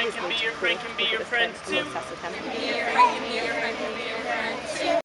friend can be your friend, can be your friend too. Be your friend, can be your friend, can be your friend too.